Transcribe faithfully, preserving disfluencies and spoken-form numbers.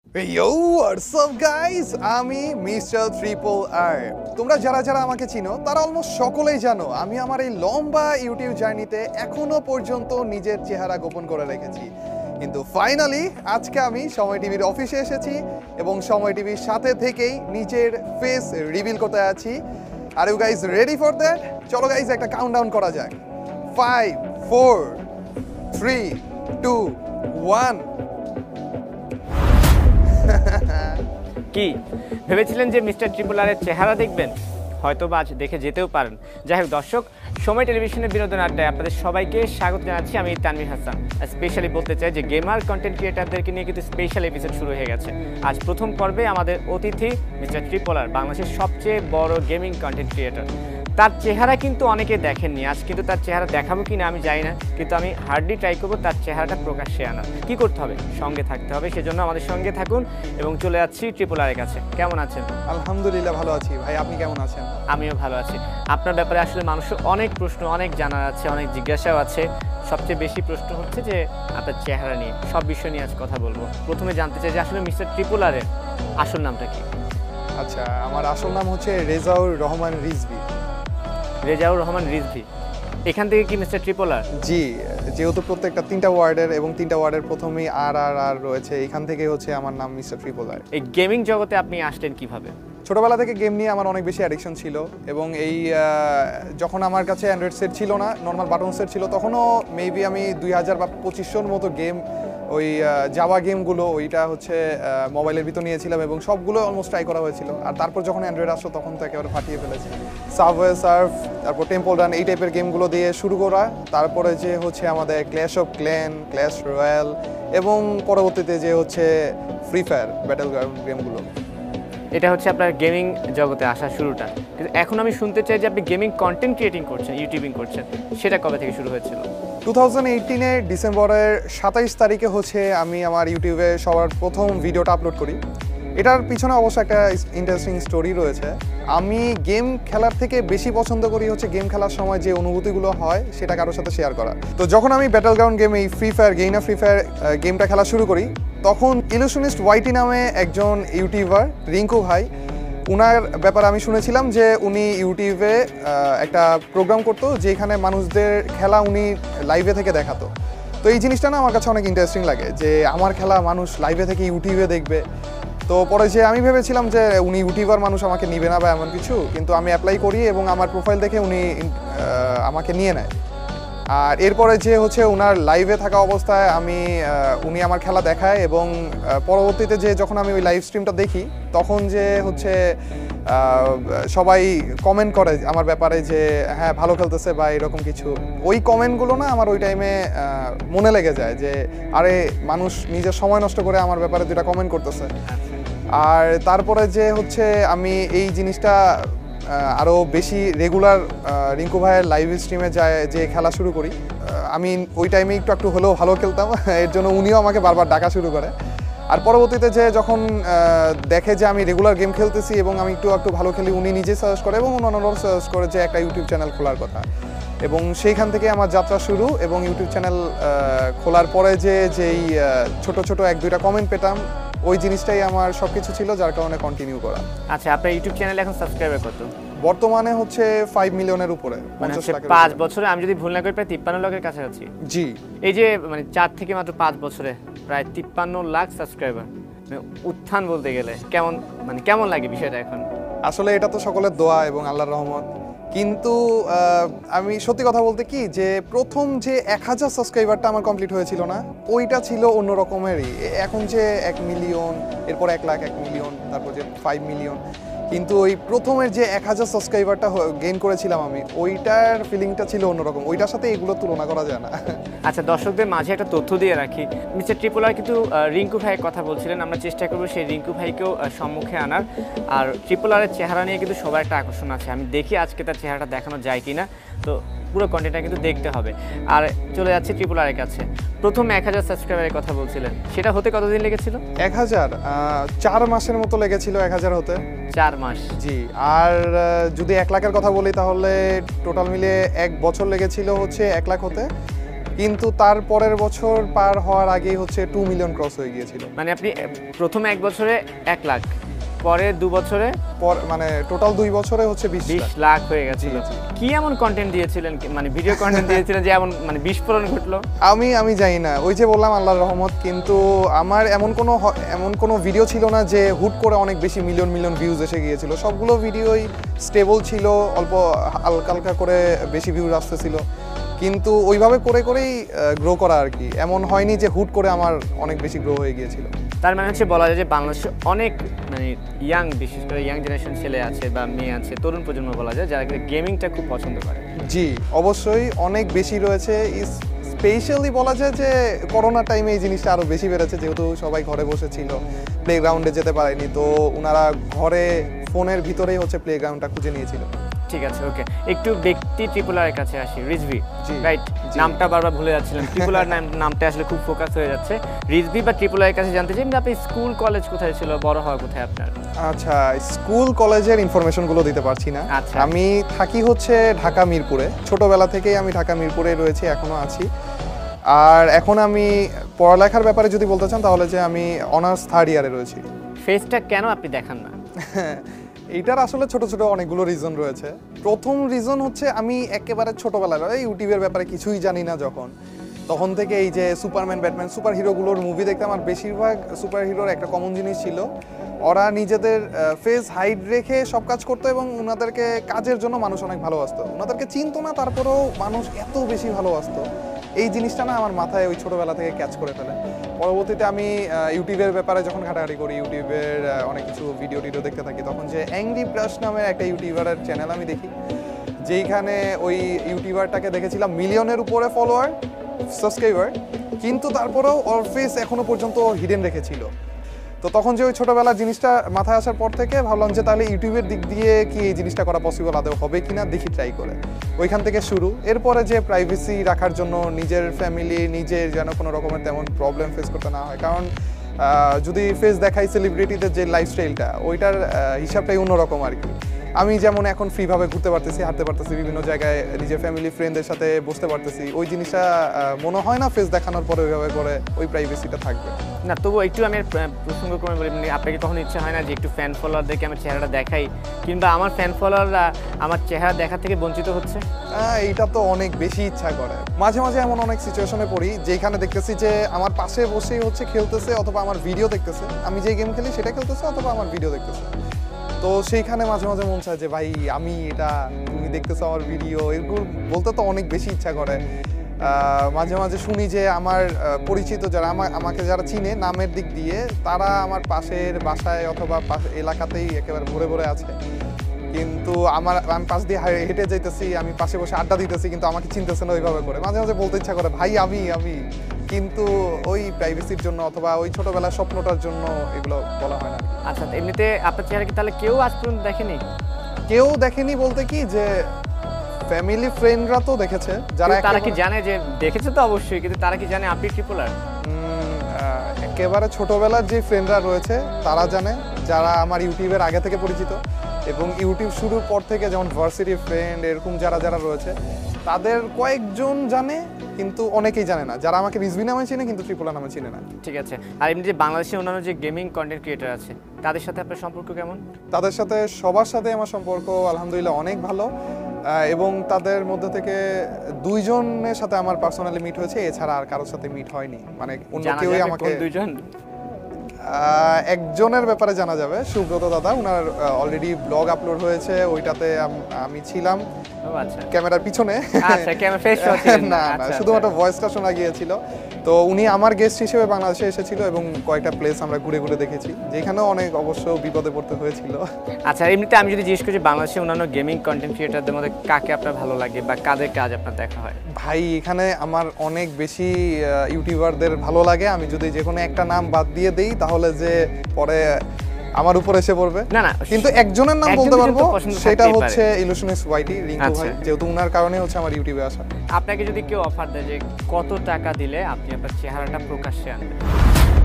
Yo, what's up guys? আমি mister triple R. তোমরা যারা যারা আমাকে চিনো তারা অলমোস্ট সকলেই জানো আমি আমার এই লম্বা ইউটিউব জার্নিতে এখনো পর্যন্ত নিজের চেহারা গোপন করে রেখেছি। কিন্তু ফাইনালি আজকে আমি সময় টিভির অফিসে এসেছি এবং সময় টিভির সাথে থেকেই নিজের ফেস রিভিল করতে আছি। Are you guys ready for that? চলো গাইজ একটা কাউন্টডাউন করা যাক। Five four three two one. কি ভেবেছিলেন যে মিস্টার ট্রিপল আরের চেহারা দেখবেন? হয়তো বা আজ দেখে যেতেও পারেন। যাই হোক দর্শক, সময় টেলিভিশনের বিনোদন আড্ডায় আপনাদের সবাইকে স্বাগত জানাচ্ছি। আমি তানভীর হাসান। স্পেশালি বলতে চাই যে গেমার কন্টেন্ট ক্রিয়েটারদেরকে নিয়ে কিন্তু স্পেশাল এপিসোড শুরু হয়ে গেছে। আজ প্রথম পর্বে আমাদের অতিথি মিস্টার ট্রিপল আর, বাংলাদেশের সবচেয়ে বড় গেমিং কন্টেন্ট ক্রিয়েটার। তার চেহারা কিন্তু অনেকে দেখেননি, আজ কিন্তু তার চেহারা দেখাবো কি না আমি জানি না, কিন্তু আমি হার্ডলি ট্রাই করবো তার চেহারাটা প্রকাশ্যে আনার। কী করতে হবে? সঙ্গে থাকতে হবে। সেজন্য আমাদের সঙ্গে থাকুন এবং চলে যাচ্ছি ট্রিপল আরের কাছে। কেমন আছেন? আলহামদুলিল্লাহ ভালো আছি ভাই, আপনি কেমন আছেন? আমিও ভালো আছি। আপনার ব্যাপারে আসলে মানুষের অনেক প্রশ্ন, অনেক জানার আছে, অনেক জিজ্ঞাসাও আছে। সবচেয়ে বেশি প্রশ্ন হচ্ছে যে আপনার চেহারা নিয়ে। সব বিষয় নিয়ে আজ কথা বলবো। প্রথমে জানতে চাই যে আসলে মিস্টার ট্রিপল আরের আসল নামটা কি? আচ্ছা, আমার আসল নাম হচ্ছে রেজাউর রহমান রিজভী। রেজাউর রহমান রিজভী, এখান থেকে কি মিস্টার ট্রিপল আর? জি, যেহেতু প্রত্যেকটা তিনটা ওয়ার্ডের এবং তিনটা ওয়ার্ডের প্রথমেই আর আর আর রয়েছে, এখান থেকে হচ্ছে আমার নাম মিস্টার ট্রিপল আর। এই গেমিং জগতে আপনি আসলেন কিভাবে? ছোটবেলা থেকে গেম নিয়ে আমার অনেক বেশি অ্যাডিকশন ছিল এবং এই যখন আমার কাছে অ্যান্ড্রয়েড সেট ছিল না, নর্মাল বাটন সেট ছিল, তখনও মেবি আমি দুই হাজার বা পঁচিশশোর মতো গেম, ওই জাভা গেমগুলো ওইটা হচ্ছে মোবাইলের ভিতর নিয়েছিলাম এবং সবগুলো অলমোস্ট ট্রাই করা হয়েছিল। আর তারপর যখন অ্যান্ড্রয়েড আসলো তখন তো একেবারে ফাটিয়ে ফেলেছি। সাবওয়ে সার্ফ, তারপর টেম্পল রান, এই টাইপের গেমগুলো দিয়ে শুরু করা। তারপরে যে হচ্ছে আমাদের Clash of Clan, Clash Royale এবং পরবর্তীতে যে হচ্ছে ফ্রি ফায়ার, ব্যাটেল গ্রাউন্ড গেমগুলো। এটা হচ্ছে আপনার গেমিং জগতে আসার শুরুটা। কিন্তু এখন আমি শুনতে চাই যে আপনি গেমিং কন্টেন্ট ক্রিয়েটিং করছেন, ইউটিউবিং করছেন, সেটা কবে থেকে শুরু হয়েছিল? টু থাউজেন্ড এইটিনে ডিসেম্বরের সাতাইশ তারিখে হচ্ছে আমি আমার ইউটিউবে সবার প্রথম ভিডিওটা আপলোড করি। এটার পিছনে অবশ্য একটা ইন্টারেস্টিং স্টোরি রয়েছে। আমি গেম খেলার থেকে বেশি পছন্দ করি হচ্ছে গেম খেলার সময় যে অনুভূতিগুলো হয় সেটা কারোর সাথে শেয়ার করা। তো যখন আমি ব্যাটেল গ্রাউন্ড গেম, এই ফ্রি ফায়ার, গেইনা ফ্রি ফায়ার গেমটা খেলা শুরু করি, তখন ইলুশনিস্ট ওয়াইটি নামে একজন ইউটিউবার, রিঙ্কু ভাই, উনার ব্যাপারে আমি শুনেছিলাম যে উনি ইউটিউবে একটা প্রোগ্রাম করতো যেখানে মানুষদের খেলা উনি লাইভে থেকে দেখাতো। তো এই জিনিসটা না আমার কাছে অনেক ইন্টারেস্টিং লাগে যে আমার খেলা মানুষ লাইভে থেকে ইউটিউবে দেখবে। তো পরে যে আমি ভেবেছিলাম যে উনি ইউটিউবার, মানুষ আমাকে নিবে না বা এমন কিছু, কিন্তু আমি অ্যাপ্লাই করি এবং আমার প্রোফাইল দেখে উনি আমাকে নিয়ে নেয়। আর এরপরে যে হচ্ছে ওনার লাইভে থাকা অবস্থায় আমি উনি আমার খেলা দেখায় এবং পরবর্তীতে যে যখন আমি ওই লাইভ স্ট্রিমটা দেখি তখন যে হচ্ছে সবাই কমেন্ট করে আমার ব্যাপারে যে হ্যাঁ ভালো খেলতেছে বা এরকম কিছু, ওই কমেন্টগুলো না আমার ওই টাইমে মনে লেগে যায় যে আরে মানুষ নিজের সময় নষ্ট করে আমার ব্যাপারে যেটা কমেন্ট করতেছে। আর তারপরে যে হচ্ছে আমি এই জিনিসটা আরও বেশি রেগুলার রিঙ্কু ভাইয়ের লাইভ স্ট্রিমে যায় যে খেলা শুরু করি। আমি ওই টাইমে একটু একটু হলেও ভালো খেলতাম, এর জন্য উনিও আমাকে বারবার ডাকা শুরু করে। আর পরবর্তীতে যে যখন দেখে যে আমি রেগুলার গেম খেলতেছি এবং আমি একটু একটু ভালো খেলি, উনি নিজে সাজেস্ট করে এবং অন্যান্যরাও সাজেস্ট করে যে একটা ইউটিউব চ্যানেল খোলার কথা। এবং সেইখান থেকে আমার যাত্রা শুরু এবং ইউটিউব চ্যানেল খোলার পরে যে যেই ছোট ছোট এক দুইটা কমেন্ট পেতাম, ওই জিনিসটাই আমার সব কিছু ছিল, যার কারণে কন্টিনিউ করা। আচ্ছা, আপনার ইউটিউব চ্যানেলে এখন সাবস্ক্রাইবার কত? বর্তমানে হচ্ছে ফাইভ মিলিয়নের উপরে। মানে হচ্ছে পাঁচ বছরে আমি যদি ভুল না করি প্রায় তিপ্পান্ন লাখের কাছাকাছি। জি, এই যে মানে চার থেকে মাত্র পাঁচ বছরে প্রায় তিপ্পান্ন লাখ সাবস্ক্রাইবার, মানে উত্থান বলতে গেলে কেমন, মানে কেমন লাগে বিষয়টা এখন? আসলে এটা তো সকলের দোয়া এবং আল্লাহর রহমত, কিন্তু আমি সত্যি কথা বলতে কি যে প্রথম যে এক হাজার সাবস্ক্রাইবারটা আমার কমপ্লিট হয়েছিল না, ওইটা ছিল অন্য রকমেরই। এখন যে এক মিলিয়ন, এরপর এক লাখ, এক মিলিয়ন, তারপর যে ফাইভ মিলিয়ন, কিন্তু ওই প্রথমের যে এক হাজার সাবস্ক্রাইবারটা গেইন করেছিলাম আমি, ওইটার ফিলিংটা ছিল অন্যরকম। ওইটার সাথে এগুলো তুলনা করা যায় না। আচ্ছা, দর্শকদের মাঝে একটা তথ্য দিয়ে রাখি। মিস্টার ট্রিপল আর কিন্তু রিঙ্কু ভাইয়ের কথা বলছিলেন, আমরা চেষ্টা করবো সেই রিঙ্কু ভাইকেও সম্মুখে আনার। আর ট্রিপল আরের চেহারা নিয়ে কিন্তু সবার একটা আকর্ষণ আছে, আমি দেখি আজকে তার চেহারাটা দেখানো যায় কিনা। তো পুরো কন্টেন্টটা কিন্তু দেখতে হবে। আর চলে যাচ্ছে ট্রিপল আরের কাছে। প্রথম এক হাজার সাবস্ক্রাইবারের কথা বলছিলেন, সেটা হতে কতদিন লেগেছিল? এক হাজার চার মাসের মতো লেগেছিল এক হাজার হতে। চার মাস? জি। আর যদি এক লাখের কথা বলি তাহলে টোটাল মিলে এক বছর লেগেছিল হচ্ছে এক লাখ হতে। কিন্তু তার পরের বছর পার হওয়ার আগেই হচ্ছে টু মিলিয়ন ক্রস হয়ে গিয়েছিল। মানে আপনি প্রথমে এক বছরে এক লাখ, পরে দু বছরে পর মানে টোটাল দুই বছরে হচ্ছে বিশ লাখ হয়ে গেছিল। কি এমন কন্টেন্ট দিয়েছিলেন, মানে ভিডিও কন্টেন্ট দিয়েছিলেন যে এমন মানে বিস্ফোরণ ঘটলো? আমি আমি জানি না, ওই যে বললাম আল্লাহর রহমত, কিন্তু আমার এমন কোনো এমন কোনো ভিডিও ছিল না যে হুট করে অনেক বেশি মিলিয়ন মিলিয়ন ভিউজ এসে গিয়েছিল। সবগুলো ভিডিওই স্টেবল ছিল, অল্প হালকা হালকা করে বেশি ভিউজ আসতেছিল, কিন্তু ওইভাবে করে করেই গ্রো করা আর কি। এমন হয়নি যে হুট করে আমার অনেক বেশি গ্রো হয়ে গিয়েছিল। তার মানে হচ্ছে বলা যায় যে বাংলাদেশে অনেক মানে ইয়াং, বিশেষ করে ইয়াং জেনারেশন ছেলে আছে বা মেয়ে আছে, তরুণ প্রজন্ম বলা যায়, যারা গেমিংটা খুব পছন্দ করে। জি অবশ্যই অনেক বেশি রয়েছে। স্পেশালি বলা যায় যে করোনা টাইমে এই জিনিসটা আরও বেশি বেড়েছে, যেহেতু সবাই ঘরে বসেছিল, প্লেগ্রাউন্ডে যেতে পারেনি, তো ওনারা ঘরে ফোনের ভিতরেই হচ্ছে প্লেগ্রাউন্ডটা খুঁজে নিয়েছিল। ঠিক আছে, ওকে, একটু ব্যক্তি ট্রিপলারের কাছে আসি। রিজভি, রাইট? নামটা বারবার ভুলে যাচ্ছিলাম, ট্রিপলার নাম নামটা আসলে খুব ফোকাস হয়ে যাচ্ছে। রিজভি বা ট্রিপলারের কাছে জানতে চাই আপনি স্কুল কলেজ কোথায় ছিল, বড় হওয়া কোথায় আপনার? আচ্ছা, স্কুল কলেজের ইনফরমেশনগুলো দিতে পারছি না। আচ্ছা, আমি থাকি হচ্ছে ঢাকা মিরপুরে, ছোটবেলা থেকেই আমি ঢাকা মিরপুরে রয়েছি, এখনো আছি। আর এখন আমি পড়ালেখার ব্যাপারে যদি বলতে চান তাহলে যে আমি অনার্স থার্ড ইয়ারে রয়েছি। ফেসটা কেন আপনি দেখান না? এইটার আসলে ছোট ছোট অনেকগুলো রিজন রয়েছে। প্রথম রিজন হচ্ছে আমি একেবারে ছোটবেলায় ইউটিউবের ব্যাপারে কিছুই জানি না যখন, তখন থেকে এই যে সুপারম্যান, ব্যাটম্যান, সুপার হিরোগুলোর মুভি দেখতাম। আর বেশিরভাগ সুপার হিরোর একটা কমন জিনিস ছিল, ওরা নিজেদের ফেস হাইড রেখে সব কাজ করতো এবং ওনাদেরকে কাজের জন্য মানুষ অনেক ভালোবাসতো। ওনাদেরকে চিনতো না, তারপরেও মানুষ এত বেশি ভালোবাসতো। এই জিনিসটা না আমার মাথায় ওই ছোটোবেলা থেকে ক্যাচ করে ফেলে। পরবর্তীতে আমি ইউটিউবের ব্যাপারে যখন ঘাটাঘাটি করি, ইউটিউবের অনেক কিছু ভিডিও টিডিও দেখতে থাকি, তখন যে অ্যাংরি ব্রাশ নামের একটা ইউটিউবারের চ্যানেল আমি দেখি, যেইখানে ওই ইউটিউবারটাকে দেখেছিলাম মিলিয়নের উপরে ফলোয়ার, সাবস্ক্রাইবার, কিন্তু তারপরেও ওর ফেস এখনো পর্যন্ত হিডেন রেখেছিল। তো তখন যে ওই ছোটোবেলার জিনিসটা মাথায় আসার পর থেকে ভাবলাম যে তাহলে ইউটিউবের দিক দিয়ে কি এই জিনিসটা করা পসিবল আদৌ হবে কিনা, দেখি ট্রাই করে। ওইখান থেকে শুরু। এরপরে যে প্রাইভেসি রাখার জন্য নিজের ফ্যামিলি, নিজের যেন কোনো রকমের তেমন প্রবলেম ফেস করতে না হয়, কারণ যদি ফেস দেখাই সেলিব্রিটিদের যে লাইফস্টাইলটা, ওইটার হিসাবটাই অন্যরকম আর কি। আমি যেমন এখন ফ্রিভাবে ঘুরতে পারতেছি, হাঁটতে পারতেছি, বিভিন্ন জায়গায় নিজের ফ্যামিলি ফ্রেন্ডদের সাথে বসতে পারতেছি, ওই জিনিসটা মনে হয় না ফেস দেখানোর পরে ওইভাবে করে ওই প্রাইভেসিটা থাকবে না। তবু একটু আমি প্রসঙ্গক্রমে বলি, আপনাকে কখনো ইচ্ছা হয় না যে একটু ফ্যান ফলোয়ারদেরকে আমার চেহারাটা দেখাই, কিংবা আমার ফ্যান ফলোয়াররা আমার চেহারা দেখা থেকে বঞ্চিত হচ্ছে? এইটা তো অনেক বেশি ইচ্ছা করে। মাঝে মাঝে এমন অনেক সিচুয়েশনে পড়ি যেখানে দেখতেছি যে আমার পাশে বসেই হচ্ছে খেলতেছে, অথবা আমার ভিডিও দেখতেছে, আমি যে গেম খেলি সেটা খেলতেছে, অথবা আমার ভিডিও দেখতেছে। তো সেইখানে মাঝে মাঝে মন চায় যে ভাই আমি এটা, তুমি দেখতেছো আমার ভিডিও, এরকম বলতে তো অনেক বেশি ইচ্ছা করে। মাঝে মাঝে শুনি যে আমার পরিচিত যারা আমাকে যারা চিনে নামের দিক দিয়ে, তারা আমার পাশের বাসায় অথবা এলাকাতেই একেবারে ভরে ভরে আছে, কিন্তু আমার আমি পাশ দিয়ে হেঁটে যাইতেছি, আমি পাশে বসে আড্ডা দিতেছি, কিন্তু আমাকে চিনতেছে না ওইভাবে করে। মাঝে মাঝে বলতে ইচ্ছা করে ভাই আমি আমি কিন্তু ওই প্রাইভেসির জন্য অথবা ওই ছোটবেলার স্বপ্নটার জন্য এগুলো বলা হয় না। আচ্ছা, এমনিতে আপনার চেহারা কি তাহলে কেউ আজ পর্যন্ত দেখেনি? কেউ দেখেনি বলতে কি, যে ফ্যামিলি ফ্রেন্ডরা তো দেখেছে। যারা তারা কি জানে যে দেখেছে? তো অবশ্যই, কিন্তু তারা কি জানে আপনি ট্রিপলার? একেবারে ছোটবেলার যে ফ্রেন্ডরা রয়েছে তারা জানে, যারা আমার ইউটিউবের আগে থেকে পরিচিত, এবং ইউটিউব শুরুর পর থেকে যেমন ভার্সিটি ফ্রেন্ড এরকম যারা যারা রয়েছে, তাদের কয়েকজন জানে, কিন্তু অনেকেই জানে না। যারা আমাকে রিজভি নামে চিনে কিন্তু ট্রিপলার নামে চিনে না। ঠিক আছে। আর এমনি যে বাংলাদেশে অন্যান্য যে গেমিং কন্টেন্ট ক্রিয়েটর আছে, তাদের সাথে আপনার সম্পর্ক কেমন? তাদের সাথে সবার সাথে আমার সম্পর্ক আলহামদুলিল্লাহ অনেক ভালো, এবং তাদের মধ্যে থেকে দুইজনের সাথে আমার পার্সোনালি মিট হয়েছে, এছাড়া আর কারোর সাথে মিট হয়নি। মানে অন্য কেউই আমাকে। দুইজন? একজনের ব্যাপারে জানা যাবে, সুব্রত দাদা, উনার অলরেডি ব্লগ আপলোড হয়েছে, ওইটাতে আমি ছিলাম ক্যামেরার পিছনে, না না শুধুমাত্র ভয়েসটা শোনা গিয়েছিল। তো উনি আমার গেস্ট হিসেবে বাংলাদেশে এসেছিল এবং কয়েকটা প্লেস আমরা ঘুরে ঘুরে দেখেছি, যেখানেও অনেক অবশ্য বিপদে পড়তে হয়েছিল। আচ্ছা, এমনিতে আমি যদি জিজ্ঞেস করি বাংলাদেশে অন্যান্য গেমিং কন্টেন্ট ক্রিয়েটরদের মধ্যে কাকে আপনার ভালো লাগে বা কাদের কাজ আপনার দেখা হয়? ভাই এখানে আমার অনেক বেশি ইউটিউবারদের ভালো লাগে। আমি যদি যে কোনো একটা নাম বাদ দিয়ে দেই তাহলে যে পরে আমার উপর এসে পড়বে, না না, কিন্তু একজনের নাম বলতে পারবো, সেটা হচ্ছে ইলুশনিস্ট ওয়াইটি, রিঙ্কু ভাই, যেহেতু উনার কারণে হচ্ছে আমার ইউটিউবে আসা। আপনাকে যদি কেউ অফার দেয় যে কত টাকা দিলে আপনি আপনার চেহারাটা প্রকাশ্যে আনবেন?